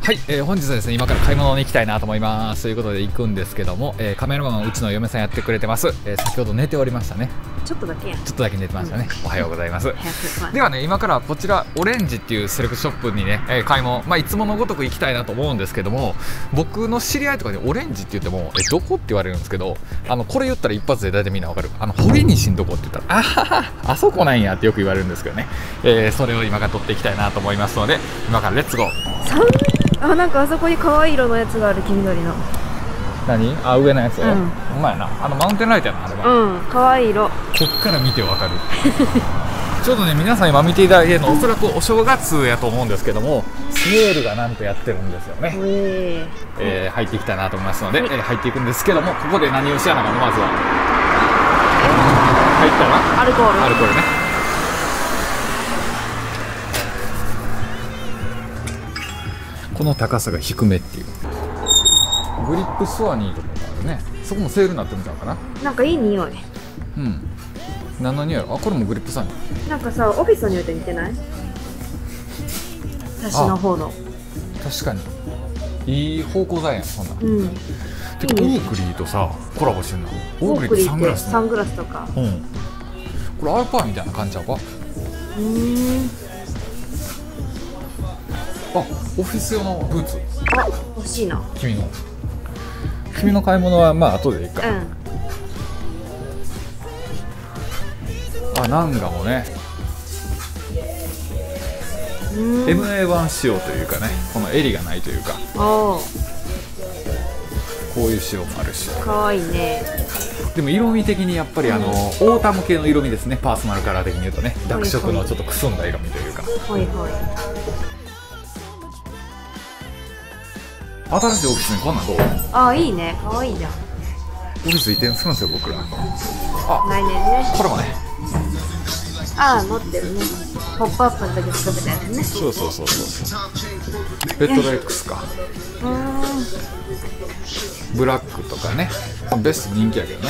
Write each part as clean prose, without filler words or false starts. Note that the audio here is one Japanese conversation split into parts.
はい、本日はですね、今から買い物に行きたいなと思います。ということで行くんですけども、カメラマンはうちの嫁さんやってくれてます。先ほど寝ておりましたね。 ちょっとだけやん。 ちょっとだけ寝てましたね。おはようございます。ではね、今からこちらオレンジっていうセレクトショップにね、買い物、いつものごとく行きたいなと思うんですけども、僕の知り合いとかにオレンジって言ってもどこって言われるんですけど、これ言ったら一発で大体みんなわかる。堀西んどこって言ったら、あそこなんやってよく言われるんですけどね、それを今から撮っていきたいなと思いますので、今からレッツゴー。 なんかあそこに可愛い色のやつがある、黄緑の。 何？上のやつ？ うん。 うまいな。マウンテンライトやな、あれは。 うん、可愛い色。 こっから見てわかる。ちょうどね、皆さん今見ていただいてるの、おそらくお正月やと思うんですけども、セールがなんとやってるんですよね。入っていきたいなと思いますので、入っていくんですけども、ここで何をしやなあかんの、まずは。入ったら？アルコールね。この高さが低めっていう。グリップストアにいいところがあるね。そこもセールになってるんちゃうかな。 なんかいい匂い。 うん。何の匂い？これもグリップストアに。 なんかさ、オフィスの匂いと似てない？私の方の。確かに。いい芳香剤やん、そんな。 うん。 てかオークリーとさ、コラボしてんの。オークリーってサングラスとか。うん。これアーパーみたいな感じちゃうか？オフィス用のブーツ。 欲しいな。 君の買い物は後でいいか。ナンガもね、MA1 仕様というかね、この襟がないというか、こういう仕様もあるし。 かわいいね。 でも色味的にやっぱりオータム系の色味ですね。パーソナルカラー的に言うとね、濁色のちょっとくすんだ色味というか。新しいオフィスにこんなんどう？ いいね、かわいいじゃん。 オフィス移転するんですよ、僕ら。 来年ね。 これもね。 持ってるね。ポップアップの時作ったやつね。 そう。レッドレックスか。ブラックとかね。ベスト人気やけどね。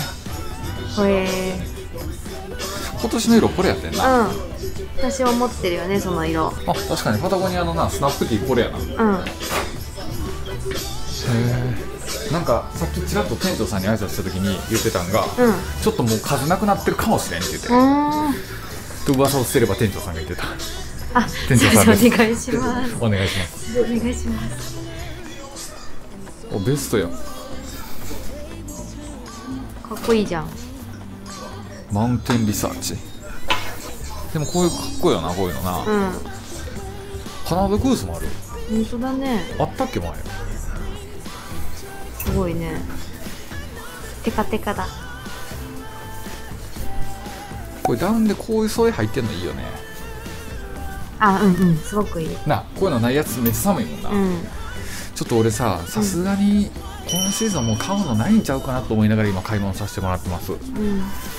今年の色これやってんな。 私は持ってるよね、その色。 確かにパタゴニアのな、スナップティーこれやな。なんかさっきちらっと店長さんに挨拶した時に言ってたんが、ちょっともう数なくなってるかもしれんって言ってと噂を捨てれば店長さんが言ってた。店長さんです。 お願いします。 お願いします。 お願いします。 ベストや。かっこいいじゃん。 マウンテンリサーチ。でもこういうかっこいいよな、こういうのな。カナダグースもある。 本当だね。 あったっけ前。 すごいね。テカテカだ。 これダウンでこういう添え入ってんのいいよね。 すごくいいな。こういうのないやつめっちゃ寒いもんな。ちょっと俺さすがに今シーズンもう買うのないんちゃうかなと思いながら今買い物させてもらってます。そうなの？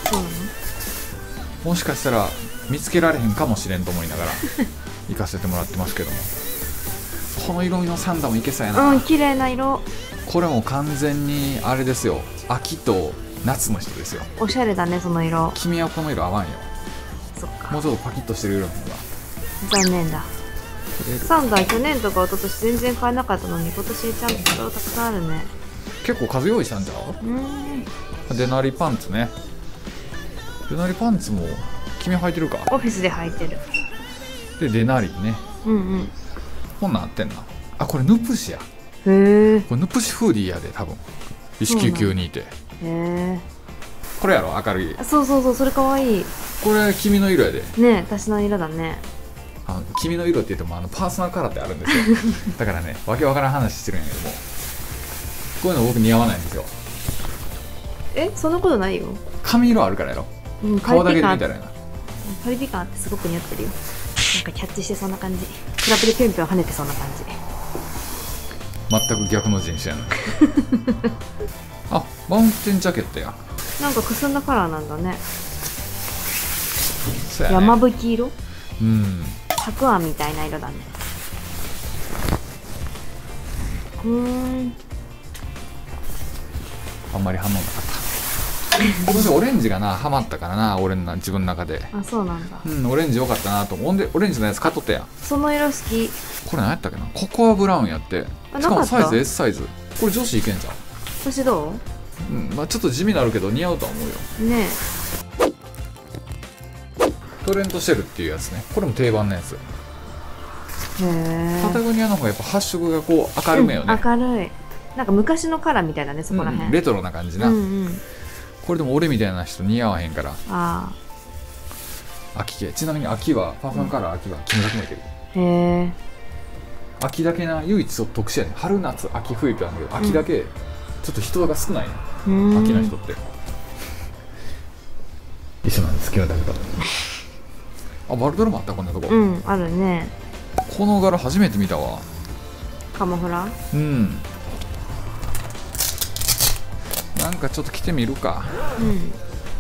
もしかしたら見つけられへんかもしれんと思いながら行かせてもらってますけども、この色味のサンダーもいけそうやな。 綺麗な色。 これも完全にあれですよ、秋と夏の人ですよ。 おしゃれだね、その色。 君はこの色合わんよ。 そっか。 もうちょっとパキッとしてる色の方が残念だ。サンダー去年とか一昨年全然買えなかったのに今年ちゃんとたくさんあるね。 結構数用意したんじゃん。デナリパンツね。デナリパンツも君履いてるか？ オフィスで履いてる。 でデナリね。こんなんあってんな。これヌプシや。これヌプシフーディーやで多分。1992って。これやろ、明るい。 そう、それかわいい。 これ君の色やで。 ね、私の色だね。 君の色って言ってもパーソナルカラーってあるんですよ。だからね、わけわからん話してるんやけども、こういうの僕似合わないんですよ。 そんなことないよ。 髪色あるからやろ。顔だけで見たらやな。 パリピ感あってすごく似合ってるよ。なんかキャッチしてそんな感じ。クラブでぴょんぴょん跳ねてそんな感じ。 全く逆の人種やな。マウンテンジャケットや。 なんかくすんだカラーなんだね。 そうやね。 山吹色？たくあんみたいな色だね。あんまり反応なかっ今年オレンジがなハマったからな、俺の自分の中で。 あ、そうなんだ。 うん、オレンジ良かったなと思うんで、オレンジのやつ買っとったやん。 その色好き。 これ何やったっけな、ココアブラウンやって、しかもサイズ S サイズ。これ女子いけんじゃん。 私どうん、まあちょっと地味になるけど似合うとは思うよ。 うねトレントシェルっていうやつね、これも定番のやつ。 え。へえ。 パタゴニアの方がやっぱ発色がこう明るめよね、 明るい。なんか昔のカラーみたいだね、そこらへん。 レトロな感じな、 うんうん。 これでも俺みたいな人似合わへんから。 あ秋系。ちなみに秋はパーソナルカラー、秋は金額もいける。 あ。へえ。 秋だけな、唯一ちょっと特殊やね。春夏秋冬ってあるんだけど、秋だけちょっと人が少ないね、秋の人って。一緒なんです、今日だけど。あ、バルトルもあった、こんなとこ。 うん、あるね。 この柄初めて見たわ。 カモフラ。 うん、なんかちょっと着てみるか。 うん。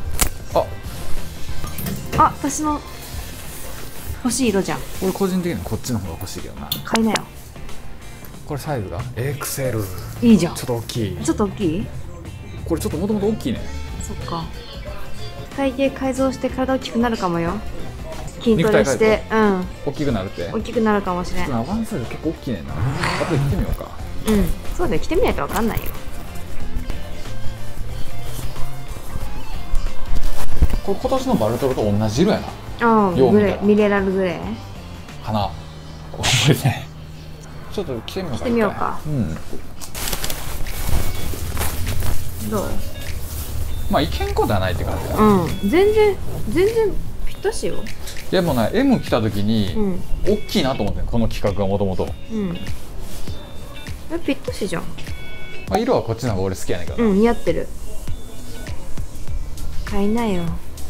あ、私の欲しい色じゃん。 俺個人的にこっちの方が欲しいけどな。 買いなよ。 これサイズが XL。 いいじゃん。 ちょっと大きい。 ちょっと大きい。 これちょっともともと大きいね。 そっか。体型改造して体大きくなるかもよ。筋トレして、うん、 大きくなるって。 大きくなるかもしれん。 ワンサイズ結構大きいねんな。後で着てみようか。 うん、そうだよ、着てみないとわかんないよ。 これ今年のバルトロと同じ色やな。 ああ、グレー、ミネラルグレーかな。これね、ちょっと着てみようか。 着てみようか。 うん。 どう？ まあいけんことはないって感じだ。 うん、全然ぴったしよ。 でもね、M 来た時に、 うん、 大きいなと思って、この企画がもともと。 うん。ぴったしじゃん。 まあ色はこっちの方が俺好きやねんけど。 うん、似合ってる。買いなよ。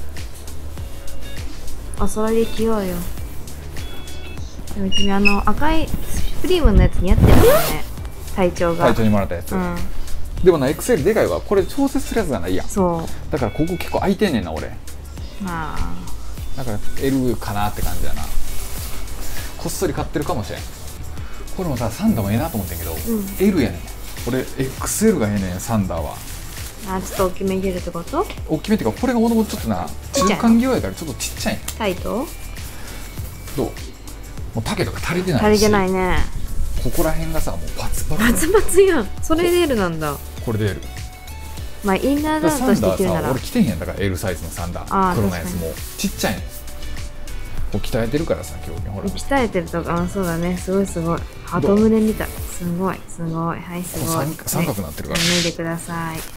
お揃いで着ようよ。でも君赤いスプリームのやつ似合ってるからね。体調が。 体調にもらったやつ。 うん。 でもな、XL でかいわ。これ調節するやつがないやん。 そう。 だからここ結構空いてんねんな、俺。 まあ。 だから L かなって感じだな。こっそり買ってるかもしれん。これもさ、サンダーもええなと思ってんけど、L やねん。俺 XL がええねん、サンダーは。 あ、ちょっと大きめに入れるってこと？ 大きめっていうか、これがもともとちょっとな、中間際やからちょっとちっちゃいねん。 タイト？ どう？もう丈とか足りてないし。 足りてないね。 ここら辺がさ、もうパツパツ。 パツパツやん。それで L なんだ。 これで L。 まあインナーダウンとして着るなら。 サンダーさ、俺着てへんやんだから L サイズのサンダー。黒のやつもちっちゃいねん。こう鍛えてるからさ、今日ほら。 鍛えてるとか、そうだね。すごいすごい。鳩胸みたい。すごいすごい。はい、すごい。 三角になってるから。 脱いでください。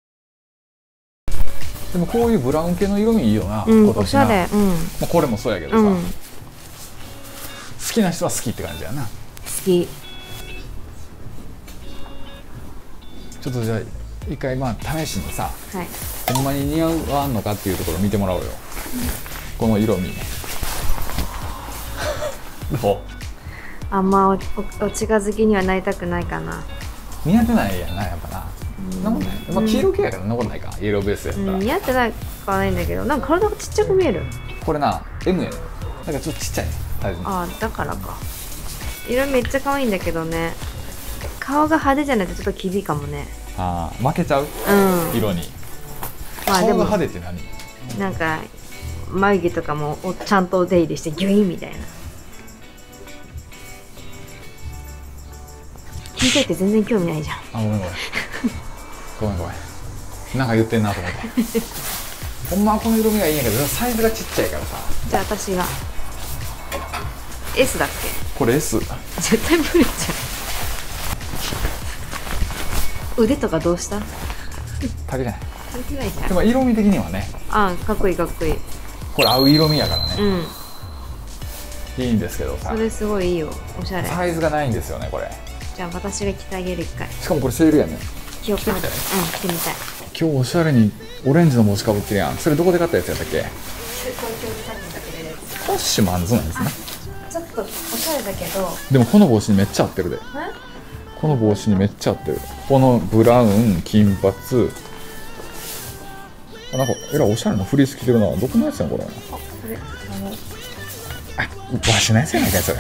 でもこういうブラウン系の色味いいよな。 うん、おしゃれ。うん。 まあこれもそうやけどさ。好きな人は好きって感じやな。 好き。 ちょっとじゃあ一回まあ試しにさ、 はい、 ほんまに似合わんのかっていうところを見てもらおうよ。この色味。どう？ あんまお近づきにはなりたくないかな。 似合ってないやな、やっぱな。なんもない。まあ黄色系やから残らないか。イエローベースやったら。 似合ってないかはないんだけど、なんか体がちっちゃく見える。 これな、M やね。だからちょっとちっちゃいね。 ああ、だからか。色めっちゃ可愛いんだけどね。顔が派手じゃないとちょっときびいかもね。 ああ、負けちゃう？うん。色に。 まあでも顔が派手って何？ なんか眉毛とかもちゃんとお手入れしてギュインみたいな。聞いといて全然興味ないじゃん。 あ、ごめんごめん。ごめんごめん。なんか言ってんなと思った。ほんまはこの色味がいいんやけど、サイズがちっちゃいからさ。 じゃあ私が S だっけ？ これ S。 絶対無理じゃん。腕とかどうした？ 足りない。 足りてないじゃん。 でも色味的にはね。 あ、かっこいいかっこいい。 これ合う色味やからね。 うん。 いいんですけどさ。 それすごいいいよ。おしゃれ。 サイズがないんですよね、これ。 じゃあ私が着てあげる一回。 しかもこれセールやねん。 着てみたい。うん、着てみたい。 今日おしゃれにオレンジの帽子かぶってるやん。それどこで買ったやつやったっけ？ 東京で買ったけど。 ポッシュマンズなんですね。 ちょっとおしゃれだけど。 でもこの帽子にめっちゃ合ってるで。この帽子にめっちゃ合ってる。このブラウン、金髪。あ、なんかえらいおしゃれなフリース着てるな。どこのやつやんこれ。あ、わしのやつやないかいそれ。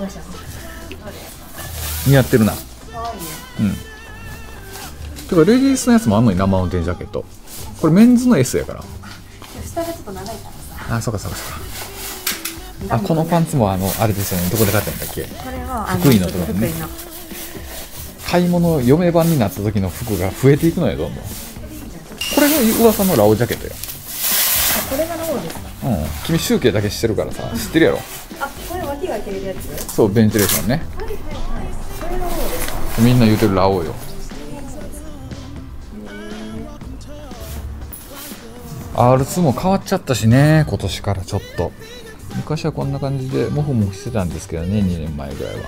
似合ってるな。 可愛いね。 うん。てかレディースのやつもあんのに生マウンテンジャケット。 これメンズの S やから。 下がちょっと長いからさ。 あ、そうかそうかそうか。あ、このパンツもあれですよね。どこで買ったんだっけ？ これは福井のところね。買い物嫁版になった時の服が増えていくのよ、どんどん。これが噂のラオジャケットよ。 これがラオですか？ うん。君集計だけしてるからさ、知ってるやろ。 あ、これ脇が開いてるやつ？ そう、ベンチレーションね。 はいはいはい。これがラオですか？ みんな言うてるラオウよ。R2 も変わっちゃったしね、今年からちょっと。昔はこんな感じでモフモフしてたんですけどね、2年前ぐらいは。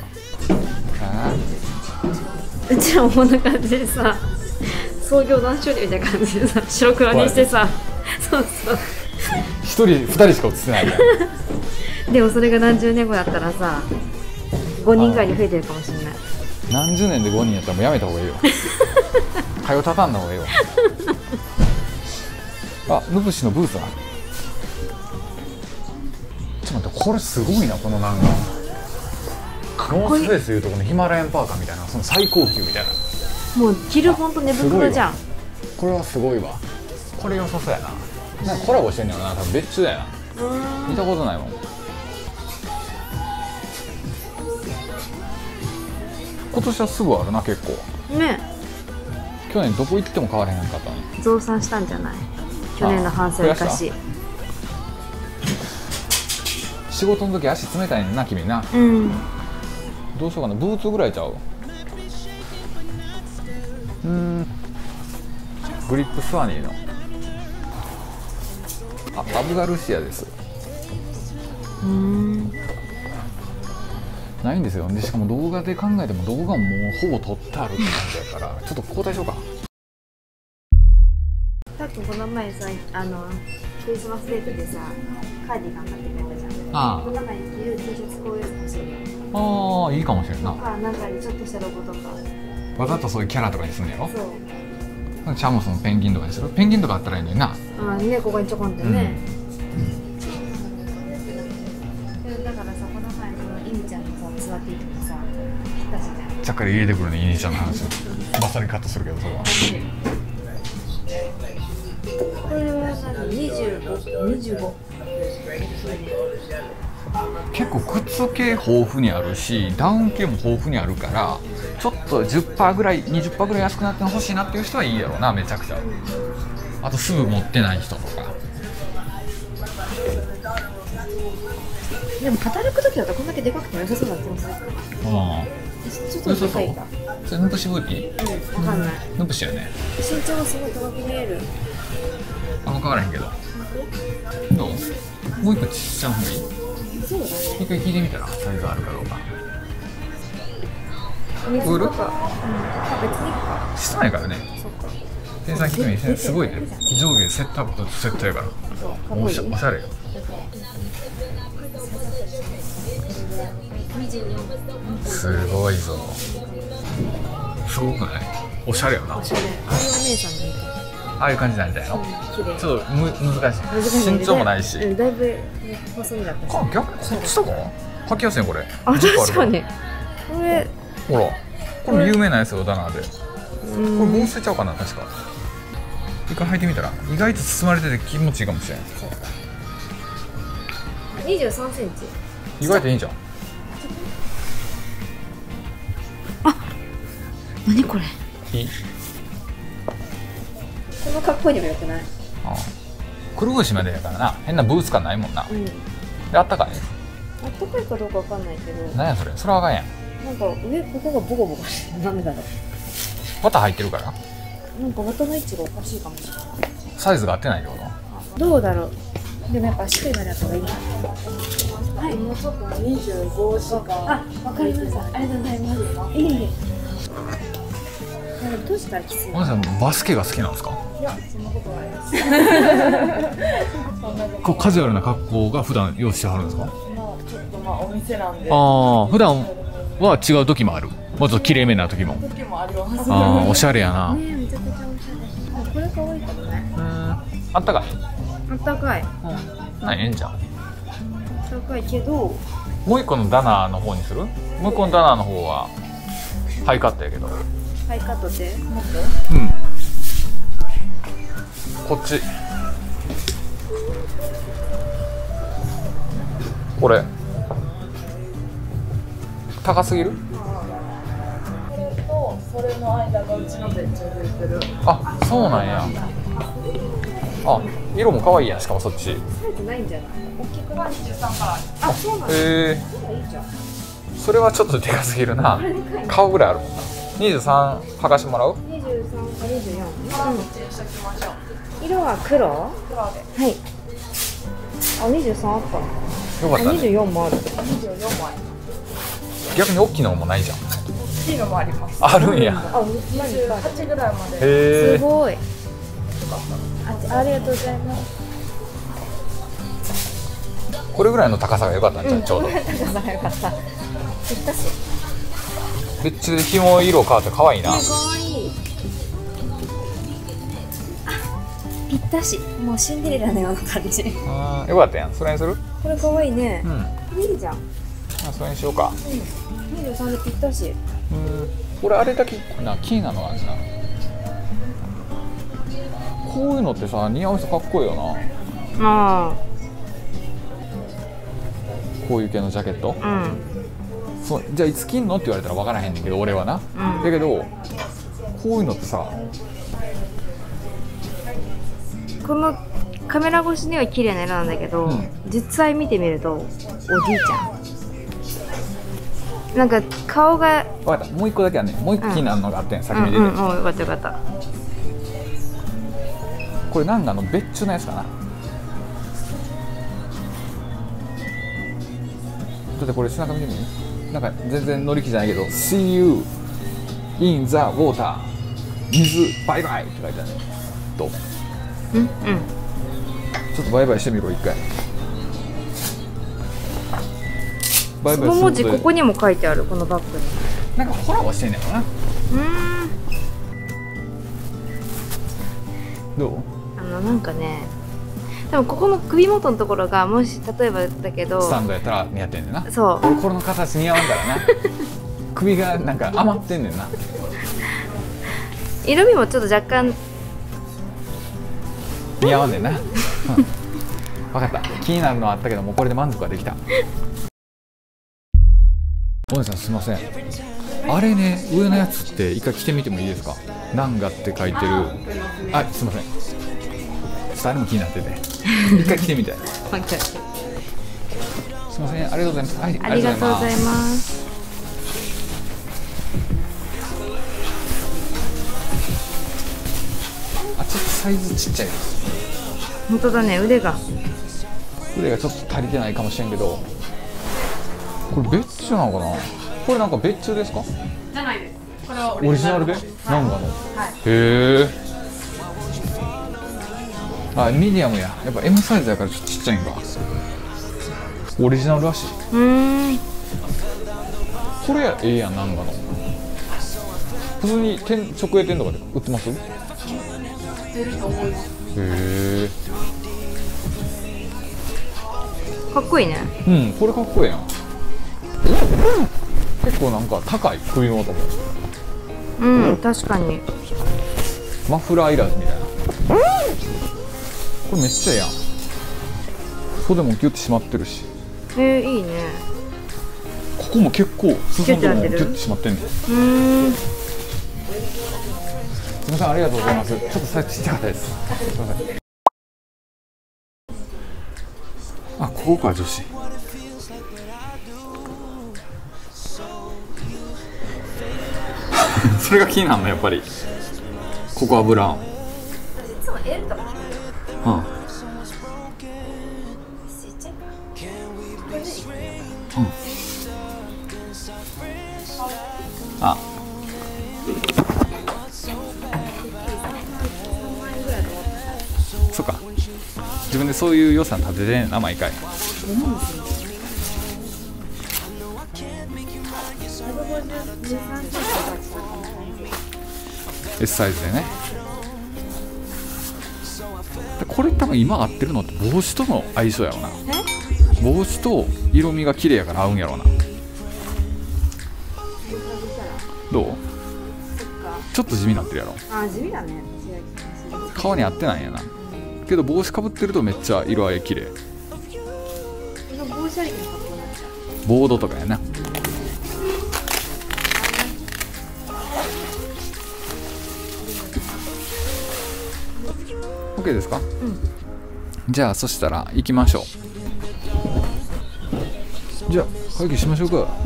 うちらもこんな感じでさ、創業何周年みたいな感じでさ、白黒にしてさ、そうそう。 1人2人しか映ってないから。 でもそれが何十年後だったらさ、5人ぐらいに増えてるかもしれない。 何十年で5人やったらもうやめた方がいいよ。通たたんだ方がいいよ。あ、ヌブシのブーツだ。ちょっと待って、これすごいな、このなんかノースフェイスいうとこのヒマラヤンパーカーみたいな、その最高級みたいな。 もう着るほんと寝袋じゃん。 これはすごいわ。これ良さそうやな。なんかコラボしてんねんな、多分別注だよな。見たことないもん。今年はすぐあるな、結構ね。 去年どこ行っても買われへんかったの。 増産したんじゃない？去年の反省を生かし。 仕事の時足冷たいねんな、君な。 うん。 どうしようかな、ブーツぐらいちゃう。グリップスワニーのアブガルシアです。ないんですよ。でしかも動画で考えても動画ももうほぼ撮ってあるって感じやからちょっと交代しようか。 さっきこの前さ、クリスマスデートでさ、カーディガン買ってくれたじゃん。 ああ、 この中に着る T シャツこういうの欲しいよ。 ああ、いいかもしれんな。 なんかにちょっとしたロゴとか。 わざとそういうキャラとかにするんやろ。 そう。 チャモスのペンギンとかにする。ペンギンとかあったらいいのにな。 ね、ここにちょこんってね。だからさ、この前のイミちゃんのさ、座っていてもさ、切ったじゃん。 ちゃっかり入れてくるね、イニシャルの話。バッサリカットするけど、それは。 これは何？25。 結構靴系豊富にあるし、ダウン系も豊富にあるから、ちょっと 10% ぐらい、20% ぐらい安くなってほしいなっていう人はいいやろうな、めちゃくちゃ。あとすぐ持ってない人とか。 でも働く時だとこんだけでかくて良さそうな気もする。ちょっとでかいか。 それヌプシブーティー？ わかんない。 ヌプシやね。 身長がすごい高く見える。 あんま変わらへんけど。どう？もう一個ちっちゃな方がいい？ そうだね。 一回聞いてみたらサイズあるかどうか。 売る？別にか。 してないからね。 そっか。 店員さん聞いてみて、すごいね。上下セットアップとセットやから。おしゃれよ。すごいぞ。すごくない？おしゃれよな。 おしゃれ。ああいうお姉さんがいる。 ああいう感じになりたいの？ 綺麗。 ちょっと難しい。身長もないし。 だいぶ細身だったし。 逆にこっちとか履きやすいねこれ。 あ、確かに。これほら、これ有名なやつよ、ダナーで。これ帽子ちゃうかな、確か。一回履いてみたら意外と包まれてて気持ちいいかもしれん。 23センチ。 意外といいんじゃん。 何これ？ いい。 この格好にも良くない？ ああ、くるぶしまでやからな、変なブーツ感ないもんな。で、あったかい。 あったかいかどうかわかんないけど。 なんやそれ、それはあかんやん。 なんか上ここがボコボコしてる。なんでだろう。 綿入ってるから。 なんか綿の位置がおかしいかもしれない。 サイズが合ってないってこと？ どうだろう。でもやっぱしっかりまでやった方がいいか。はい、もうちょっと25時間。あ、わかりました。ありがとうございます。いい。当時からきつい。 お姉さんバスケが好きなんですか？ いや、そんなことないです。 こうカジュアルな格好が普段用意してはるんですか？ ちょっとお店なんで。 ああ、普段は違う時もある。もっと綺麗めな時も。 時もあります。 ああ、おしゃれやな。 ね、めちゃくちゃおしゃれ。これ可愛いかもね。 あったかい。 あったかい。 な、ええんじゃん。 あったかいけど。 もう一個のダナーの方にする？もう一個のダナーの方はハイカットやけど。 ハイカットでもっと？ こっちこれ高すぎる？ これとそれの間がうちの別注で売ってる。 あ、そうなんや。あ、色も可愛いやん。しかもそっちサイズないんじゃない？大きくは23から。あ、そうなんだ。 へえ。それはちょっとでかすぎるな。顔ぐらいあるもんな。23履かしてもらう？ 23か24。色は黒？黒で。はい。あ、23あった。 よかったね。 24もある。24もある。 逆に大きいのもないじゃん。 大きいのもあります。 あるんや。 あ、28ぐらいまで。 へえ。 すごい。ありがとうございます。 これぐらいの高さが良かったんじゃん、ちょうど。 これ高さが良かった。ぴったし。 別注で紐色変わって可愛いな。 可愛い。ぴったし。もうシンデレラのような感じ。 ああ、よかったやん。それにする？ これ可愛いね。 うん。 いいじゃん。 あ、それにしようか。 うん。23でぴったし。 俺あれだけ気になるのがあるな。こういうのってさ、似合う人かっこいいよな。 あこういう系のジャケット。 あ。 そうじゃあいつ着んのって言われたら分からへんねんけど、俺はな。だけどこういうのってさ、 このカメラ越しには綺麗な色なんだけど、実際見てみるとおじいちゃん。なんか顔が。 分かった。もう一個だけはね、もう一個気になるのがあってん、先に出て。 よかったよかった。 これなんか別注のやつかな。だってこれ背中見てみ。なんか全然乗り気じゃないけど See you in the water 水バイバイって書いてあるね。どう？ちょっとバイバイしてみろ一回。バイバイする。 その文字ここにも書いてある。このバッグになんかコラボしてんねんかな。どう？ なんかね、でもここの首元のところがもし例えばだけどスタンドやったら似合ってんねんな。 そう。 これの形似合わんからな。首がなんか余ってんねんな。 色味もちょっと若干似合わんねんな。分かった。気になるのはあったけどもうこれで満足はできた。お姉さんすいません。あれね、上のやつって一回着てみてもいいですか？ナンガって書いてる。あ、すいません。あれも気になってて一回着てみたい。すみません、ありがとうございます。はい、 ありがとうございます。 あ、ちょっとサイズちっちゃいです。 本当だね、腕がちょっと足りてないかもしれんけど、これ別注なのかな。これなんか別注ですか？ じゃないです。これはオリジナルで、ナンガの。へえ。あ、ミディアムや。やっぱ M サイズやからちょっとちっちゃいんか。オリジナルらしい。これええやん、なんかの。普通に直営店とかで売ってます？売ってると思います。へえ。 かっこいいね。 これかっこいいやん。結構なんか高い首元も。 確かに。 マフラーいらずみたいな。これめっちゃええやん。袖もギュッて締まってるし。 いいね。 ここも結構裾のとこもギュッて締まってんねん。すみません、ありがとうございます。ちょっとサイズちっちゃかったです。すみません。あ、ここか女子。それが気になるのやっぱり。ここはブラウン。 いつも L とか着てる。 あ、そっか。自分でそういう予算立ててんねんな、毎回。S サイズでね。でこれ多分今合ってるのって帽子との相性やろな。帽子と色味が綺麗やから合うんやろうな。どう？ちょっと地味になってるやろ。 あ、地味だね。 顔に合ってないんやな。けど帽子かぶってるとめっちゃ色合い綺麗。 その帽子ありきの格好になっちゃう。 ボードとかやな。OK ですか？じゃあそしたら行きましょう。じゃあ会議しましょうか。 はい。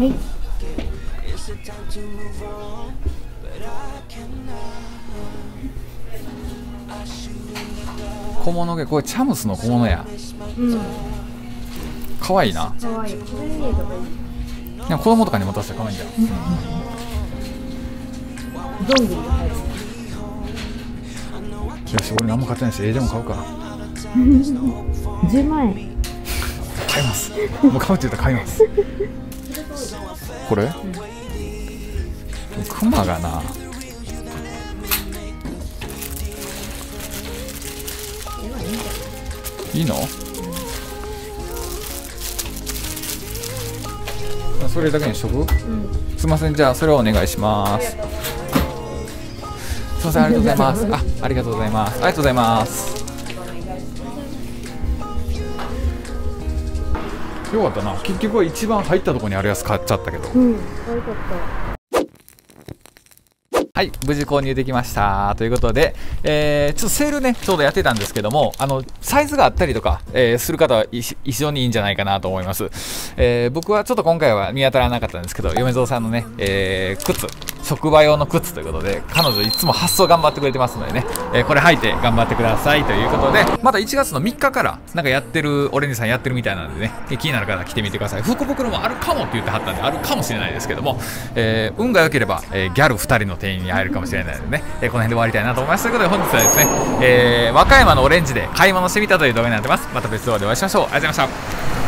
小物毛、これチャムスの小物や。可愛いな。 可愛い。これいいとこいい。 でも子供とかに持たせて可愛いんじゃん。 どんぐりが入る。 よし、俺何も買ってないし、でも買うか。 10万円。 買います。もう買うって言ったら買います。これ？クマがな。いいの？それだけにしとく？すみません、じゃあそれをお願いします。すみません、ありがとうございます。ありがとうございます。ありがとうございます。よかったな。結局は一番入ったところにあるやつ買っちゃったけど。 悪かった。 はい、無事購入できましたということで、ちょっとセールね、ちょうどやってたんですけども、サイズがあったりとか、する方は非常にいいんじゃないかなと思います。僕はちょっと今回は見当たらなかったんですけど、嫁蔵さんのね、靴、職場用の靴ということで、彼女いつも発送頑張ってくれてますのでね、これ履いて頑張ってくださいということで、また1月の3日からなんかやってる、オレンジさんやってるみたいなのでね、気になる方は来てみてください。福袋もあるかもって言ってはったんで、あるかもしれないですけども、運が良ければ、ギャル2人の店員に会えるかもしれないのでね、この辺で終わりたいなと思います。ということで本日はですね、和歌山のオレンジで買い物してみたという動画になってます。また別動画でお会いしましょう。ありがとうございました。